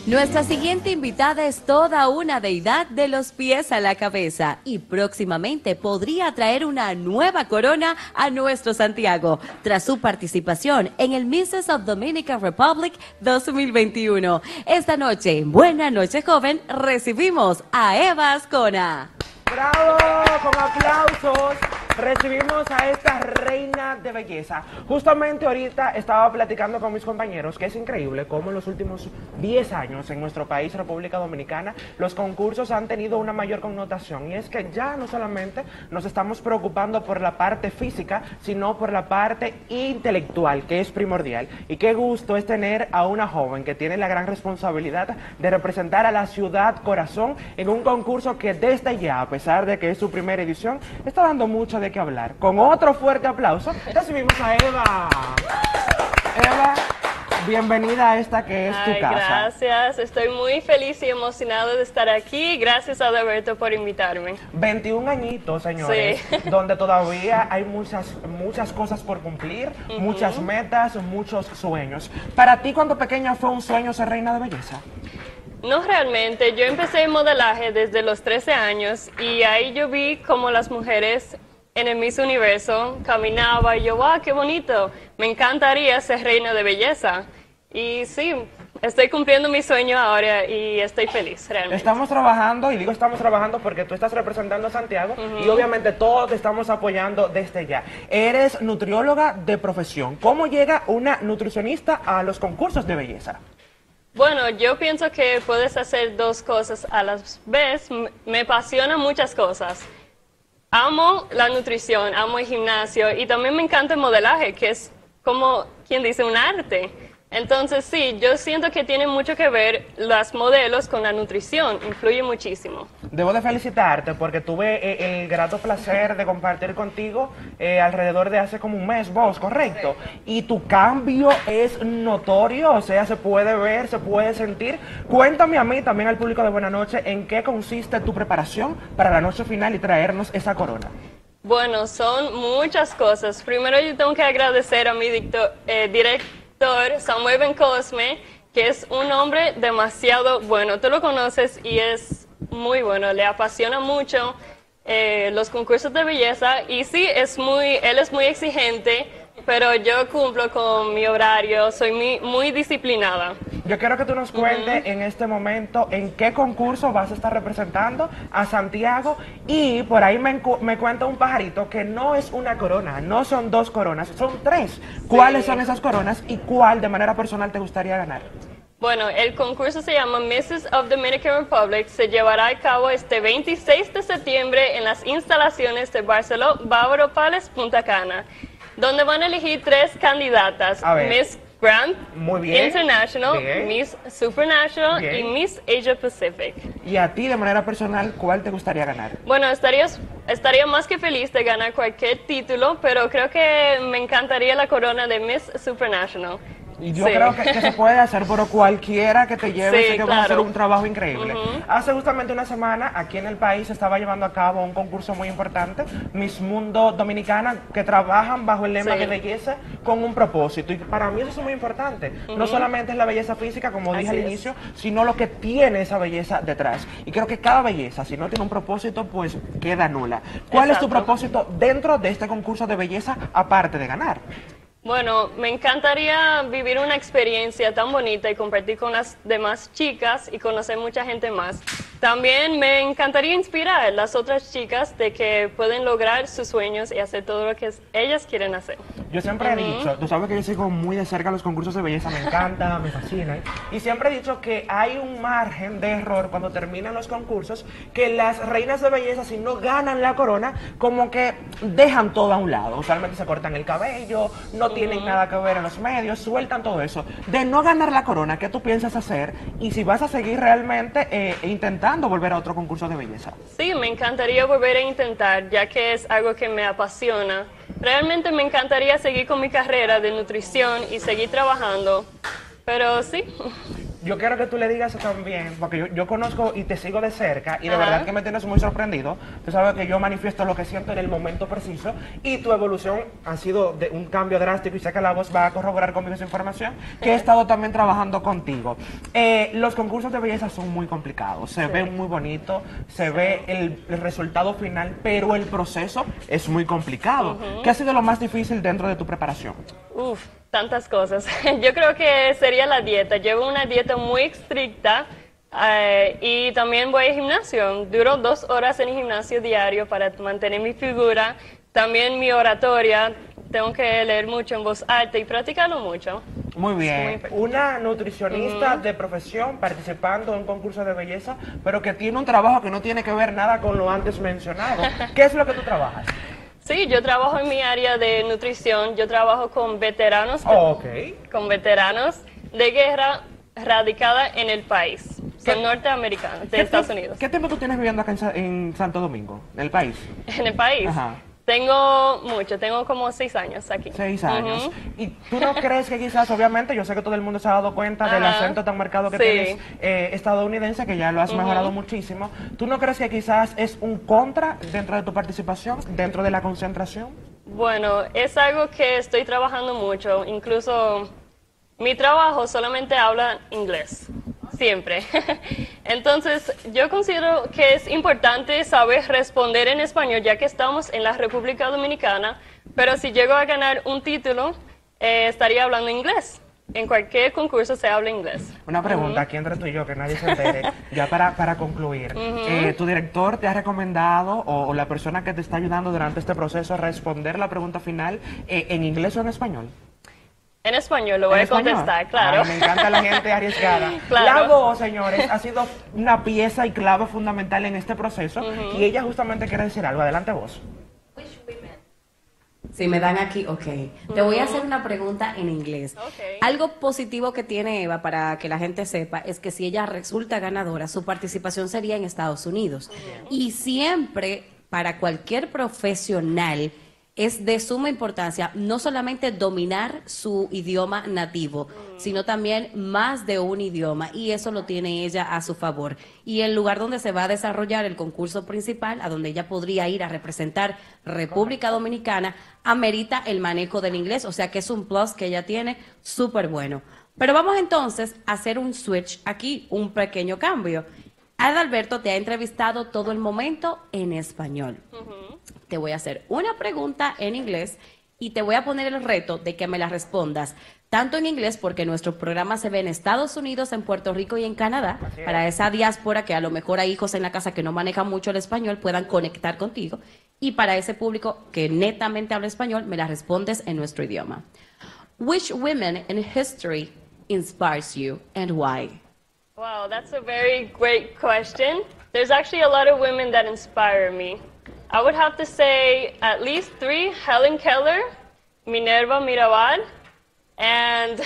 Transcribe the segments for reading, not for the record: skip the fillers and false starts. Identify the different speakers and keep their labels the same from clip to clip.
Speaker 1: Nuestra siguiente invitada es toda una deidad de los pies a la cabeza y próximamente podría traer una nueva corona a nuestro Santiago tras su participación en el Misses of Dominican Republic 2021. Esta noche, Buena Noche Joven, recibimos a Eva Ascona.
Speaker 2: ¡Bravo! Con aplausos recibimos a esta reina de belleza. Justamente ahorita estaba platicando con mis compañeros que es increíble cómo en los últimos 10 años en nuestro país, República Dominicana, los concursos han tenido una mayor connotación. Y es que ya no solamente nos estamos preocupando por la parte física, sino por la parte intelectual, que es primordial. Y qué gusto es tener a una joven que tiene la gran responsabilidad de representar a la ciudad corazón en un concurso que desde ya, a pesar de que es su primera edición, está dando mucho de qué hablar. Con otro fuerte aplauso, recibimos a Eva. Eva, bienvenida a esta que es tu casa.
Speaker 3: Gracias, estoy muy feliz y emocionada de estar aquí. Gracias a Alberto por invitarme.
Speaker 2: 21 añitos, señores, sí. Donde todavía hay muchas cosas por cumplir, muchas metas, muchos sueños. ¿Para ti cuando pequeña fue un sueño ser reina de belleza?
Speaker 3: No realmente, yo empecé en modelaje desde los 13 años y ahí yo vi cómo las mujeres en el Miss Universo caminaba y yo, ¡wow, qué bonito! Me encantaría ser reina de belleza. Y sí, estoy cumpliendo mi sueño ahora y estoy feliz, realmente.
Speaker 2: Estamos trabajando, y digo estamos trabajando porque tú estás representando a Santiago y obviamente todos te estamos apoyando desde ya. Eres nutrióloga de profesión. ¿Cómo llega una nutricionista a los concursos de belleza?
Speaker 3: Bueno, yo pienso que puedes hacer dos cosas a la vez. Me apasionan muchas cosas. Amo la nutrición, amo el gimnasio y también me encanta el modelaje, que es como, quien dice, un arte. Entonces sí, yo siento que tiene mucho que ver las modelos con la nutrición, influye muchísimo.
Speaker 2: Debo de felicitarte porque tuve el grato placer de compartir contigo alrededor de hace como un mes, vos, ¿correcto? Y tu cambio es notorio, o sea, se puede ver, se puede sentir. Cuéntame a mí, también al público de Buena Noche, ¿en qué consiste tu preparación para la noche final y traernos esa corona?
Speaker 3: Bueno, son muchas cosas. Primero yo tengo que agradecer a mi director, Samuel Bencosme, que es un hombre demasiado bueno. Tú lo conoces y es muy bueno, le apasiona mucho los concursos de belleza y sí, él es muy exigente, pero yo cumplo con mi horario, soy muy disciplinada.
Speaker 2: Yo quiero que tú nos cuentes en este momento en qué concurso vas a estar representando a Santiago y por ahí me cuenta un pajarito que no es una corona, no son dos coronas, son tres. Sí. ¿Cuáles son esas coronas y cuál de manera personal te gustaría ganar?
Speaker 3: Bueno, el concurso se llama Misses of Dominican Republic, se llevará a cabo este 26 de septiembre en las instalaciones de Barceló Bávaro Palace Punta Cana, donde van a elegir tres candidatas, Miss Grand International, Miss Supranational y Miss Asia Pacific.
Speaker 2: ¿Y a ti de manera personal cuál te gustaría ganar?
Speaker 3: Bueno, estaría más que feliz de ganar cualquier título, pero creo que me encantaría la corona de Miss Supranational.
Speaker 2: Y yo creo que se puede hacer por cualquiera que te lleve, sé que vas a hacer un trabajo increíble. Hace justamente una semana aquí en el país se estaba llevando a cabo un concurso muy importante, Miss Mundo Dominicana, que trabajan bajo el lema de belleza con un propósito. Y para mí eso es muy importante. No solamente es la belleza física, como dije al inicio, sino lo que tiene esa belleza detrás. Y creo que cada belleza, si no tiene un propósito, pues queda nula. ¿Cuál es tu propósito dentro de este concurso de belleza, aparte de ganar?
Speaker 3: Bueno, me encantaría vivir una experiencia tan bonita y compartir con las demás chicas y conocer mucha gente más. También me encantaría inspirar a las otras chicas de que pueden lograr sus sueños y hacer todo lo que ellas quieren hacer.
Speaker 2: Yo siempre he dicho, tú sabes que yo sigo muy de cerca los concursos de belleza, me encanta, me fascina. Y siempre he dicho que hay un margen de error cuando terminan los concursos, que las reinas de belleza, si no ganan la corona, como que dejan todo a un lado. Usualmente se cortan el cabello, no tienen nada que ver en los medios, sueltan todo eso. De no ganar la corona, ¿qué tú piensas hacer? Y si vas a seguir realmente intentando volver a otro concurso de belleza.
Speaker 3: Sí, me encantaría volver a intentar, ya que es algo que me apasiona. Realmente me encantaría seguir con mi carrera de nutrición y seguir trabajando, pero sí.
Speaker 2: yo quiero que tú le digas también, porque yo conozco y te sigo de cerca y de verdad que me tienes muy sorprendido. Tú sabes que yo manifiesto lo que siento en el momento preciso y tu evolución ha sido de un cambio drástico y sé que la voz va a corroborar conmigo esa información, que he estado también trabajando contigo. Los concursos de belleza son muy complicados, se ven muy bonitos, se ve el resultado final, pero el proceso es muy complicado. ¿Qué ha sido lo más difícil dentro de tu preparación?
Speaker 3: Uf, tantas cosas. Yo creo que sería la dieta. Llevo una dieta muy estricta y también voy al gimnasio. Duro 2 horas en el gimnasio diario para mantener mi figura. También mi oratoria. Tengo que leer mucho en voz alta y practicarlo mucho.
Speaker 2: Muy bien. Una nutricionista de profesión participando en un concurso de belleza, pero que tiene un trabajo que no tiene que ver nada con lo antes mencionado. ¿Qué es lo que tú trabajas?
Speaker 3: Sí, yo trabajo en mi área de nutrición. Yo trabajo con veteranos, con veteranos de guerra radicada en el país. Son norteamericanos, de Estados Unidos.
Speaker 2: ¿Qué tiempo tú tienes viviendo acá en Santo Domingo, en el país?
Speaker 3: En el país.
Speaker 2: Ajá.
Speaker 3: Tengo mucho, tengo como 6 años aquí.
Speaker 2: 6 años. ¿Y tú no crees que quizás, obviamente, yo sé que todo el mundo se ha dado cuenta del acento tan marcado que tienes estadounidense, que ya lo has mejorado muchísimo, ¿tú no crees que quizás es un contra dentro de tu participación, dentro de la concentración?
Speaker 3: Bueno, es algo que estoy trabajando mucho, incluso mi trabajo solamente habla inglés. Siempre. Entonces, yo considero que es importante saber responder en español, ya que estamos en la República Dominicana, pero si llego a ganar un título, estaría hablando inglés. En cualquier concurso se habla inglés.
Speaker 2: Una pregunta, aquí entre tú y yo, que nadie se entere, ya para concluir. ¿Tu director te ha recomendado, o la persona que te está ayudando durante este proceso, a responder la pregunta final en inglés o en español?
Speaker 3: En español lo voy a contestar, claro.
Speaker 2: Ay, me encanta la gente arriesgada.
Speaker 3: Claro.
Speaker 2: La voz, señores, ha sido una pieza y clave fundamental en este proceso y ella justamente quiere decir algo. Adelante, vos.
Speaker 1: Si me dan aquí, ok. Te voy a hacer una pregunta en inglés.
Speaker 3: Okay.
Speaker 1: Algo positivo que tiene Eva, para que la gente sepa, es que si ella resulta ganadora, su participación sería en Estados Unidos. Y siempre, para cualquier profesional, es de suma importancia no solamente dominar su idioma nativo, sino también más de un idioma, y eso lo tiene ella a su favor. Y el lugar donde se va a desarrollar el concurso principal, a donde ella podría ir a representar República Dominicana, amerita el manejo del inglés, o sea que es un plus que ella tiene súper bueno. Pero vamos entonces a hacer un switch aquí, un pequeño cambio. Adalberto te ha entrevistado todo el momento en español. Te voy a hacer una pregunta en inglés y te voy a poner el reto de que me la respondas tanto en inglés, porque nuestro programa se ve en Estados Unidos, en Puerto Rico y en Canadá, para esa diáspora que a lo mejor hay hijos en la casa que no manejan mucho el español, puedan conectar contigo, y para ese público que netamente habla español, me la respondes en nuestro idioma. Which women in history inspires you and why?
Speaker 3: Wow, that's a very great question. There's actually a lot of women that inspire me. I would have to say at least 3, Helen Keller, Minerva Mirabal, and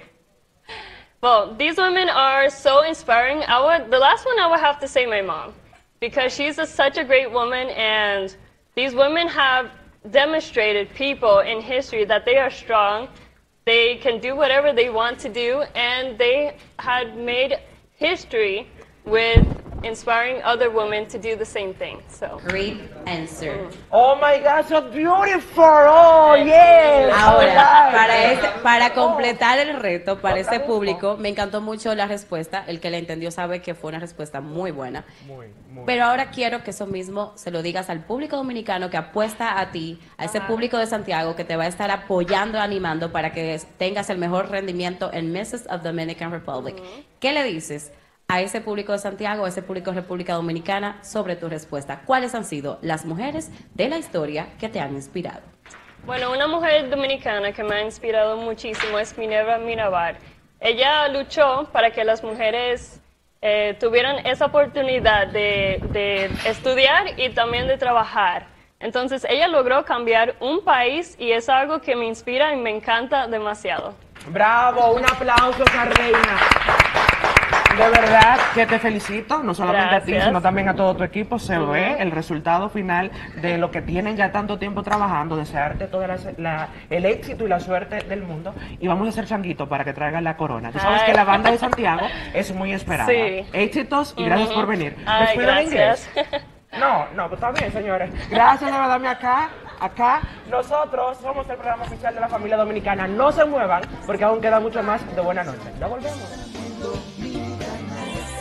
Speaker 3: well, these women are so inspiring. The last one I would have to say my mom, because she's such a great woman, and these women have demonstrated people in history that they are strong, they can do whatever they want to do, and they had made history with inspiring other women to do the same thing. So
Speaker 1: great answer.
Speaker 2: Oh my God, so beautiful. Oh, yes.
Speaker 1: Ahora, para completar el reto, para este público, me encantó mucho la respuesta. El que la entendió sabe que fue una respuesta muy buena. Muy. Pero ahora quiero que eso mismo se lo digas al público dominicano que apuesta a ti, a ese público de Santiago que te va a estar apoyando, animando para que tengas el mejor rendimiento en Mrs. of Dominican Republic. ¿Qué le dices a ese público de Santiago, a ese público de República Dominicana sobre tu respuesta? ¿Cuáles han sido las mujeres de la historia que te han inspirado?
Speaker 3: Bueno, una mujer dominicana que me ha inspirado muchísimo es Minerva Mirabal. Ella luchó para que las mujeres tuvieran esa oportunidad de estudiar y también de trabajar. Entonces ella logró cambiar un país y es algo que me inspira y me encanta demasiado.
Speaker 2: Bravo, un aplauso a esa reina. De verdad que te felicito, no solamente a ti,
Speaker 3: Gracias.
Speaker 2: sino también a todo tu equipo. Se ve el resultado final de lo que tienen ya tanto tiempo trabajando. Desearte todo el éxito y la suerte del mundo. Y vamos a hacer changuito para que traigan la corona. Tú sabes
Speaker 3: Ay.
Speaker 2: que la banda de Santiago es muy esperada.
Speaker 3: Sí.
Speaker 2: Éxitos y gracias por venir. ¿Me
Speaker 3: Ay,
Speaker 2: explico en inglés?
Speaker 3: gracias.
Speaker 2: No, pues está bien, señores. Gracias de darme acá. Nosotros somos el programa oficial de la familia dominicana. No se muevan, porque aún queda mucho más de Buena Noche. Ya volvemos.